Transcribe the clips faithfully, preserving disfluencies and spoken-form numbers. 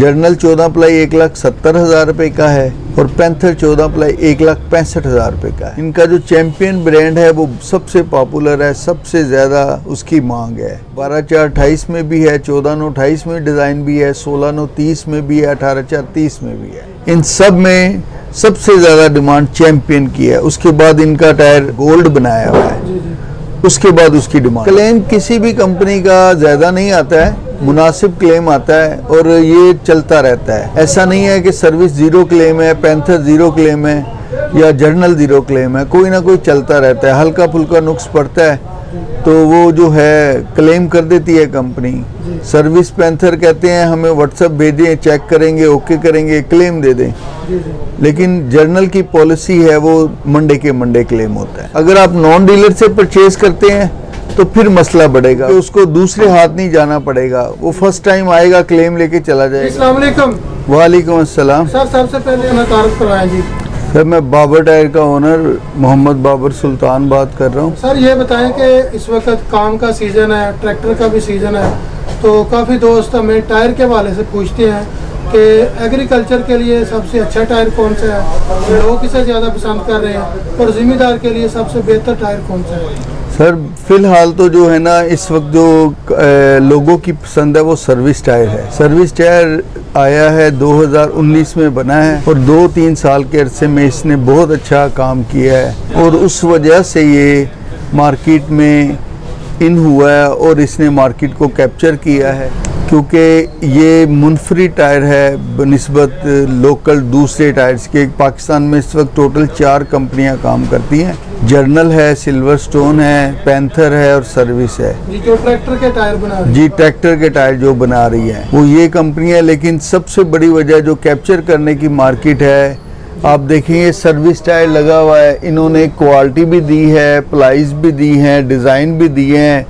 Journal चौदह ply एक लाख सत्तर हजार रुपए का है और पैंथर चौदह प्लाई एक लाख पैंसठ हजार रुपए का है। इनका जो चैंपियन ब्रांड है वो सबसे पॉपुलर है, सबसे ज्यादा उसकी मांग है। बारह चार अट्ठाईस में भी है, चौदह नौ अट्ठाईस में डिजाइन भी है, सोलह नौ तीस में भी है, अठारह चार तीस में भी है। इन सब में सबसे ज्यादा डिमांड चैंपियन की है। उसके बाद इनका टायर गोल्ड बनाया हुआ है, उसके बाद उसकी डिमांड। क्लेम किसी भी कंपनी का ज्यादा नहीं आता है, मुनासिब क्लेम आता है और ये चलता रहता है। ऐसा नहीं है कि सर्विस जीरो क्लेम है, पैंथर जीरो क्लेम है या जर्नल जीरो क्लेम है, कोई ना कोई चलता रहता है। हल्का फुल्का नुक्स पड़ता है तो वो जो है क्लेम कर देती है कंपनी। सर्विस पैंथर कहते हैं हमें व्हाट्सएप भेजें, चेक करेंगे, ओके करेंगे, क्लेम दे दें। लेकिन जर्नल की पॉलिसी है वो मंडे के मंडे क्लेम होता है। अगर आप नॉन डीलर से परचेज करते हैं तो फिर मसला बढ़ेगा, तो उसको दूसरे हाथ नहीं जाना पड़ेगा, वो फर्स्ट टाइम आएगा क्लेम लेके चला जाएगा। अस्सलाम वालेकुम। वालेकुम अस्सलाम। सर सबसे पहले हमें तारुफ करवाएं जी। सर मैं बाबर टायर का ओनर मोहम्मद बाबर सुल्तान बात कर रहा हूँ। सर ये बताएं कि इस वक्त काम का सीज़न है, ट्रैक्टर का भी सीज़न है, तो काफ़ी दोस्त हमें टायर के हवाले से पूछते हैं कि एग्रीकल्चर के लिए सबसे अच्छा टायर कौन सा है, लोग किसे ज़्यादा पसंद कर रहे हैं, और ज़िम्मेदार के लिए सबसे बेहतर टायर कौन सा है। सर फिलहाल तो जो है ना इस वक्त जो ए, लोगों की पसंद है वो सर्विस टायर है। सर्विस टायर आया है दो हज़ार उन्नीस में बना है और दो तीन साल के अरसे में इसने बहुत अच्छा काम किया है और उस वजह से ये मार्केट में इन हुआ है और इसने मार्केट को कैप्चर किया है, क्योंकि ये मुनफरिद टायर है बनिस्बत लोकल दूसरे टायर्स के। पाकिस्तान में इस वक्त टोटल चार कंपनियां काम करती हैं, जर्नल है, सिल्वर स्टोन है, पैंथर है और सर्विस है। जी जो ट्रैक्टर के टायर बना रही है। जी ट्रैक्टर के टायर जो बना रही है वो ये कंपनी है। लेकिन सबसे बड़ी वजह जो कैप्चर करने की मार्केट है, आप देखेंगे सर्विस टायर लगा हुआ है, इन्होंने क्वालिटी भी दी है, प्राइस भी दी है, डिज़ाइन भी दिए हैं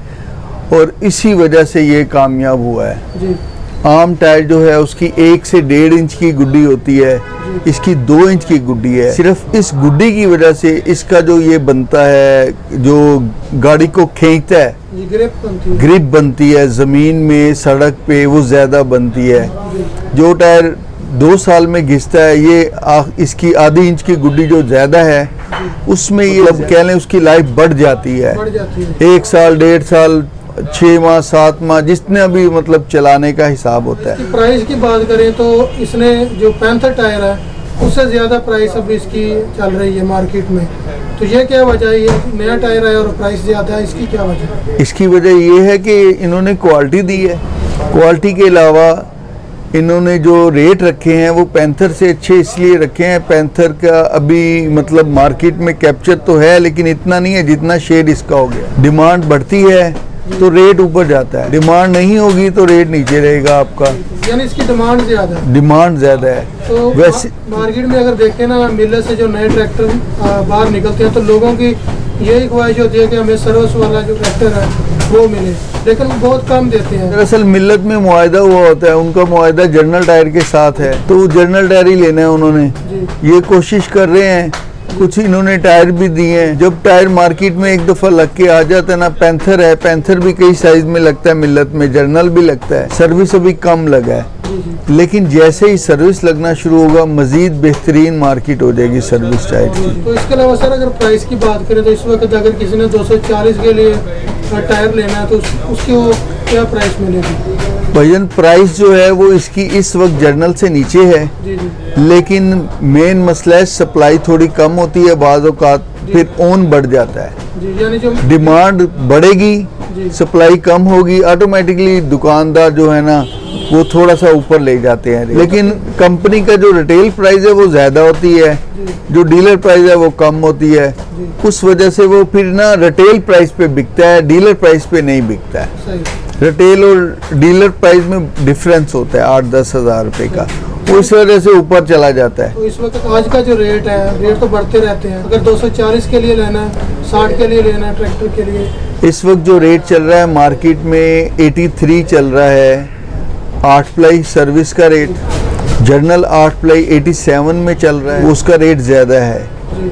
और इसी वजह से ये कामयाब हुआ है। जी। आम टायर जो है उसकी एक से डेढ़ इंच की गुड्डी होती है, इसकी दो इंच की गुड्डी है। सिर्फ इस गुड्डी की वजह से इसका जो ये बनता है, जो गाड़ी को खींचता है, ग्रिप बनती है, ग्रिप बनती है ज़मीन में, सड़क पे वो ज़्यादा बनती है। जो टायर दो साल में घिसता है, ये आ, इसकी आधी इंच की गुड्डी जो ज़्यादा है उसमें ये अब कह लें उसकी लाइफ बढ़ जाती है, बढ़ जाती है। एक साल, डेढ़ साल, छः माह, सात माह, जितने भी मतलब चलाने का हिसाब होता है। प्राइस की बात करें तो इसने जो पैंथर टायर है उससे ज़्यादा प्राइस अब इसकी चल रही है मार्केट में, तो ये क्या वजह है? ये नया टायर है और प्राइस ज़्यादा है, इसकी क्या वजह? इसकी वजह ये है कि इन्होंने क्वालिटी दी है। क्वालिटी के अलावा इन्होंने जो रेट रखे हैं वो पैंथर से अच्छे इसलिए रखे हैं। पैंथर का अभी मतलब मार्केट में कैप्चर तो है लेकिन इतना नहीं है जितना शेयर इसका हो गया। डिमांड बढ़ती है तो रेट ऊपर जाता है, डिमांड नहीं होगी तो रेट नीचे रहेगा आपका। यानी इसकी डिमांड ज्यादा है। डिमांड ज्यादा है। तो वैसे मार्केट में अगर देखें ना, मिलर से जो नए ट्रैक्टर बाहर निकलते हैं तो लोगों की यही ख्वाहिश होती है कि हमें सर्विस वाला जो ट्रैक्टर है वो मिले, लेकिन वो बहुत कम देते हैं। दरअसल मिल्लत में मुआहदा हुआ होता है, उनका मुआहदा जर्नल टायर के साथ है तो जर्नल टायर ही लेना है उन्होंने। ये कोशिश कर रहे हैं, कुछ इन्होंने टायर भी दिए हैं। जब टायर मार्केट में एक दफ़ा लग के आ जाता है ना, पैंथर है, पैंथर भी कई साइज में लगता है मिल्लत में, जर्नल भी लगता है, सर्विस अभी कम लगा है। लेकिन जैसे ही सर्विस लगना शुरू होगा मजीद बेहतरीन मार्केट हो जाएगी सर्विस टायर की। तो इसके अलावा सर अगर प्राइस की बात करें तो इस वक्त अगर किसी ने दो सौ चालीस के लिए टायर लेना है तो उस, उसकी वो क्या प्राइस मिलेगी? भजन प्राइस जो है वो इसकी इस वक्त जर्नल से नीचे है। जी जी। लेकिन मेन मसला है सप्लाई थोड़ी कम होती है, बाज़ औक़ात फिर ओन बढ़ जाता है। जी, यानी जो डिमांड बढ़ेगी, सप्लाई कम होगी, ऑटोमेटिकली दुकानदार जो है ना वो थोड़ा सा ऊपर ले जाते हैं। लेकिन कंपनी का जो रिटेल प्राइस है वो ज़्यादा होती है, जो डीलर प्राइस है वो कम होती है। उस वजह से वो फिर ना रिटेल प्राइस पे बिकता है, डीलर प्राइस पे नहीं बिकता है। रिटेल और डीलर प्राइस में डिफरेंस होता है आठ दस हज़ार रुपये का, वो इस वजह से ऊपर चला जाता है। तो इस वक्त आज का जो रेट है, रेट तो बढ़ते रहते हैं। अगर दो सौ चालीस के लिए लेना है, साठ के लिए लेना है ट्रैक्टर के लिए, इस वक्त जो रेट चल रहा है मार्केट में तिरासी चल रहा है। आठ प्लाई सर्विस का रेट, जर्नल आठ प्लाई सत्तासी में चल रहा है, उसका रेट ज़्यादा है।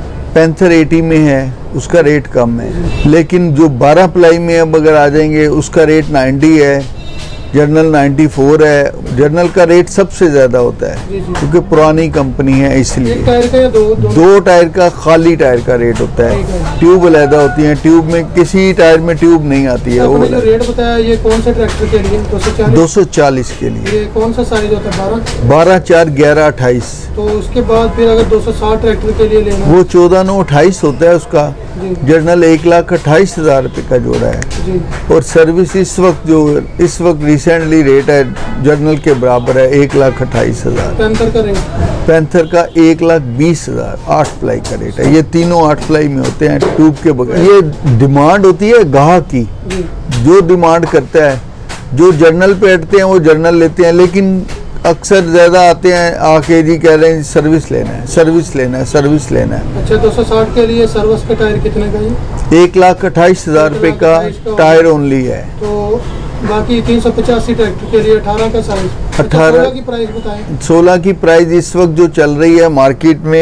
पैंथर अस्सी में है, उसका रेट कम है। लेकिन जो बारह प्लाई में अब अगर आ जाएंगे उसका रेट नब्बे है जर्नल चौरानवे है। जर्नल का रेट सबसे ज़्यादा होता है क्योंकि पुरानी कंपनी है, इसलिए एक टायर का या दो, दो, दो टायर का खाली टायर का रेट होता है। ट्यूब अलहदा होती है, ट्यूब में किसी टायर में ट्यूब नहीं आती है। वो जो रेट बताया ये कौन सा ट्रैक्टर के लिए? दो सौ चालीस के लिए। ये कौन सा साइज होता है? बारह बारह चार ग्यारह अट्ठाईस। तो उसके बाद फिर अगर दो सौ साठ ट्रैक्टर के लिए लेना, वो चौदह नौ अट्ठाईस होता है उसका। जर्नल एक लाख अट्ठाईस हजार रुपये का जोड़ा है जी। और सर्विस इस वक्त जो इस वक्त रिसेंटली रेट है जर्नल के बराबर है, एक लाख अट्ठाईस हजार। पैंथर का रेट? पैंथर का एक लाख बीस हजार आठ प्लाई का रेट है। ये तीनों आठ प्लाई में होते हैं ट्यूब के बगैर। ये डिमांड होती है गाहक की, जो डिमांड करता है। जो जर्नल पे अटते हैं वो जर्नल लेते हैं, लेकिन अक्सर ज्यादा आते हैं आके जी कह रहे हैं सर्विस लेना है, सर्विस लेना है, सर्विस लेना है। अच्छा, दो सौ साठ के लिए सर्विस का टायर कितने का है? एक लाख अट्ठाईस हजार रुपये का टायर ओनली है। तो बाकी तीन सौ पचासी ट्रैक्टर के लिए अठारह का साइज। अठारह की प्राइस बताएं। सोलह की प्राइस इस वक्त जो चल रही है मार्केट में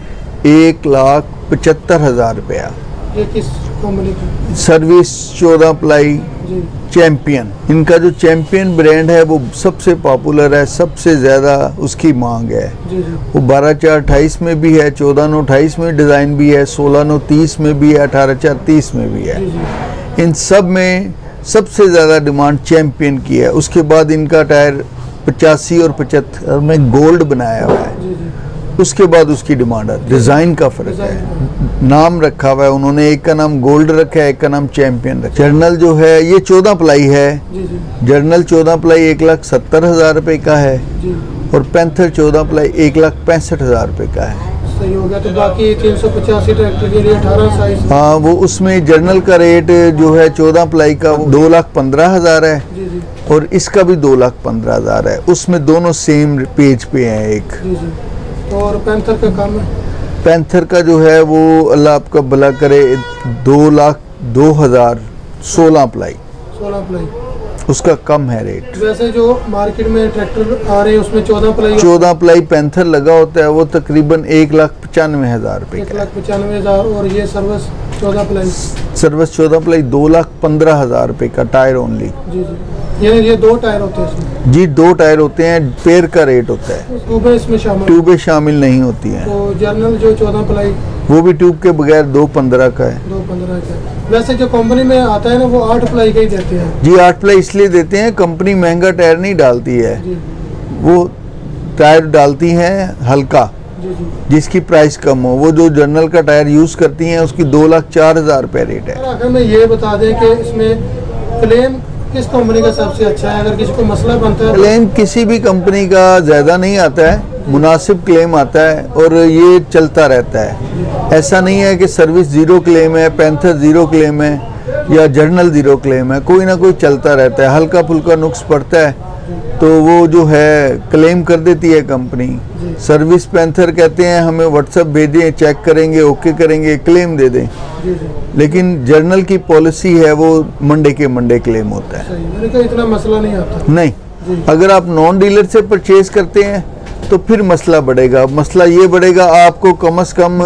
एक लाख पचहत्तर हजार रुपया। ये किस कंपनी की? सर्विस चौदह प्लाई चैंपियन। इनका जो चैंपियन ब्रांड है वो सबसे पॉपुलर है, सबसे ज़्यादा उसकी मांग है। जी जी। वो बारह चार अट्ठाईस में भी है, चौदह नौ अट्ठाईस में डिज़ाइन भी है, सोलह नौ तीस में भी है, अठारह चार तीस में भी है। जी जी। इन सब में सबसे ज़्यादा डिमांड चैंपियन की है। उसके बाद इनका टायर पचासी और पचहत्तर में गोल्ड बनाया हुआ है। जी जी। उसके बाद उसकी डिमांड है। डिज़ाइन का फ़र्क है, नाम रखा हुआ है उन्होंने, एक का नाम गोल्ड रखा है, एक का नाम चैंपियन रखा है। जर्नल जो है ये चौदह प्लाई है। जी जी। जर्नल चौदह प्लाई एक लाख सत्तर हजार रुपये का है जी। और पैंथर चौदह प्लाई एक लाख पैंसठ हजार रुपये का है। सही हो गया। तो बाकी तीन सौ पचासी ट्रैक्टर के लिए अठारह साइज। हाँ, वो उसमें जर्नल का रेट जो है चौदह प्लाई का वो दो लाख पंद्रह हजार है। जी जी। और इसका भी दो लाख पंद्रह हजार है। उसमें दोनों सेम पेज पे हैं एक। जी जी। और पैंथर का कम है? पैंथर का जो है वो अल्लाह आपका भला करे दो लाख दो हजार सोलह प्लाई। सोलह प्लाई उसका कम है रेट। वैसे जो मार्केट में ट्रैक्टर आ रहे हैं उसमें चौदह प्लाई चौदह प्लाई पैंथर लगा होता है, वो तकरीबन एक लाख पचानवे हजार रुपये एक का। लाख पचानवे हजार। और ये सर्विस चौदह प्लाई? सर्विस चौदह प्लाई दो लाख पंद्रह हजार रुपये का टायर ओनली। जी जी। ये ये दो टायर होते हैं इसमें? जी, दो टायर होते हैं, पेयर का रेट होता है। ट्यूबें इसमें शामिल? ट्यूबें शामिल नहीं होती हैं। तो जर्नल जो चौदह प्लाई वो भी ट्यूब के बगैर दो पंद्रह का है। दो पंद्रह का। वैसे जो कंपनी में आता है ना वो आठ प्लाई का ही देते हैं। जी, आठ प्लाई इसलिए देते हैं, कंपनी महंगा टायर नहीं डालती है। जी। वो टायर डालती हैं हल्का, जी जी। जिसकी प्राइस कम हो। वो जो जर्नल का टायर यूज करती हैं उसकी दो लाख चार हजार रुपये रेट है। अगर मैं ये बता दें कि इसमें क्लेम किस कंपनी का सबसे अच्छा है, अगर किसी को मसला बनता है? क्लेम किसी भी कंपनी का ज़्यादा नहीं आता है, मुनासिब क्लेम आता है और ये चलता रहता है। ऐसा नहीं है कि सर्विस ज़ीरो क्लेम है, पैंथर ज़ीरो क्लेम है या जर्नल ज़ीरो क्लेम है। कोई ना कोई चलता रहता है, हल्का फुल्का नुक्स पड़ता है तो वो जो है क्लेम कर देती है कंपनी। सर्विस पैंथर कहते हैं हमें व्हाट्सएप भेजें, चेक करेंगे, ओके करेंगे, क्लेम दे दें। जी जी। लेकिन जर्नल की पॉलिसी है वो मंडे के मंडे क्लेम होता है। सही, मैंने कहा इतना मसला नहीं आता। नहीं, अगर आप नॉन डीलर से परचेज करते हैं तो फिर मसला बढ़ेगा। मसला ये बढ़ेगा, आपको कम से कम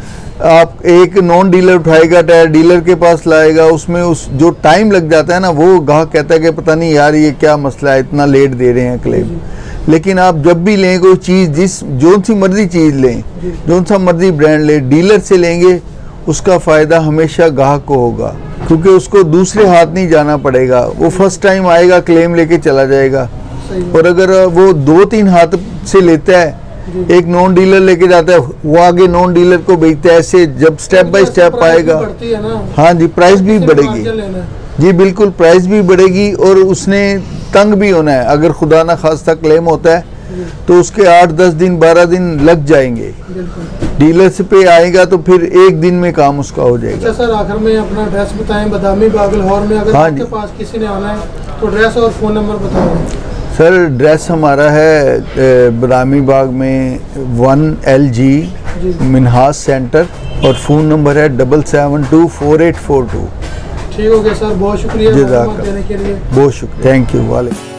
आप एक नॉन डीलर उठाएगा टायर, डीलर के पास लाएगा, उसमें उस जो टाइम लग जाता है ना, वो गाहक कहता है कि पता नहीं यार ये क्या मसला है, इतना लेट दे रहे हैं क्लेम। लेकिन आप जब भी लें कोई चीज़, जिस जो सी मर्जी चीज़ लें, जो सा मर्जी ब्रांड लें, डीलर से लेंगे उसका फ़ायदा हमेशा गाहक को होगा, क्योंकि उसको दूसरे हाथ नहीं जाना पड़ेगा। वो फर्स्ट टाइम आएगा, क्लेम लेके चला जाएगा। और अगर वो दो तीन हाथ से लेता है, एक नॉन डीलर लेके जाता है, वो आगे नॉन डीलर को बेचता है, ऐसे जब स्टेप बाय स्टेप आएगा। हाँ जी, प्राइस भी बढ़ेगी। जी बिल्कुल, प्राइस भी बढ़ेगी और उसने तंग भी होना है। अगर खुदा ना खास्ता क्लेम होता है तो उसके आठ दस दिन बारह दिन लग जाएंगे। डीलर से पे आएगा तो फिर एक दिन में काम उसका हो जाएगा। अच्छा सर, आखिर में अपना एड्रेस बताएं। बदामी बाग लाहौर में अगर हाँ आपके पास किसी ने आना है तो एड्रेस और फ़ोन नंबर बताओ। सर एड्रेस हमारा है बदामी बाग में one L G Minhas centre और फ़ोन नंबर है double seven two four eight four two. ठीक हो गया सर, बहुत शुक्रिया देने के लिए। बहुत शुक्रिया, थैंक यू वाले।